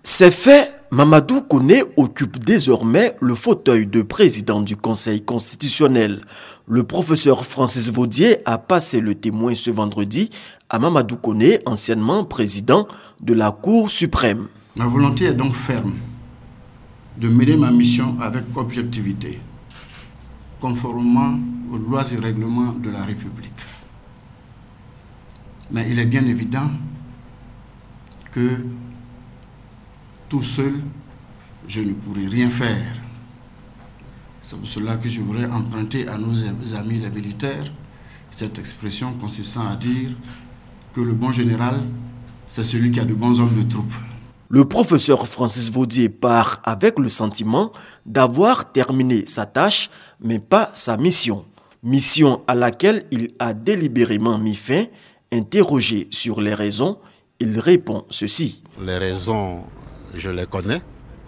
C'est fait, Mamadou Koné occupe désormais le fauteuil de président du Conseil constitutionnel. Le professeur Francis Vaudier a passé le témoin ce vendredi à Mamadou Koné, anciennement président de la Cour suprême. Ma volonté est donc ferme de mener ma mission avec objectivité, conformément aux lois et règlements de la République. Mais il est bien évident que tout seul, je ne pourrai rien faire. C'est pour cela que je voudrais emprunter à nos amis les militaires cette expression consistant à dire que le bon général, c'est celui qui a de bons hommes de troupe. Le professeur Francis Vaudier part avec le sentiment d'avoir terminé sa tâche, mais pas sa mission. Mission à laquelle il a délibérément mis fin. Interrogé sur les raisons, il répond ceci. Les raisons, je les connais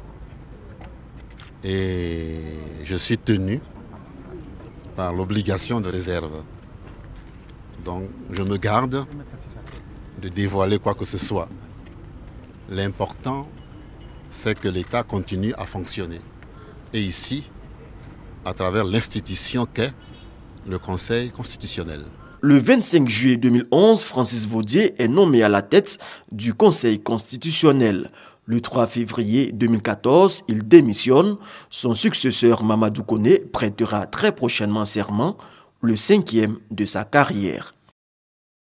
et je suis tenu par l'obligation de réserve. Donc je me garde de dévoiler quoi que ce soit. L'important, c'est que l'État continue à fonctionner. Et ici, à travers l'institution qu'est le Conseil constitutionnel. Le 25 juillet 2011, Francis Vaudier est nommé à la tête du Conseil constitutionnel. Le 3 février 2014, il démissionne. Son successeur Mamadou Koné prêtera très prochainement serment, le 5e de sa carrière.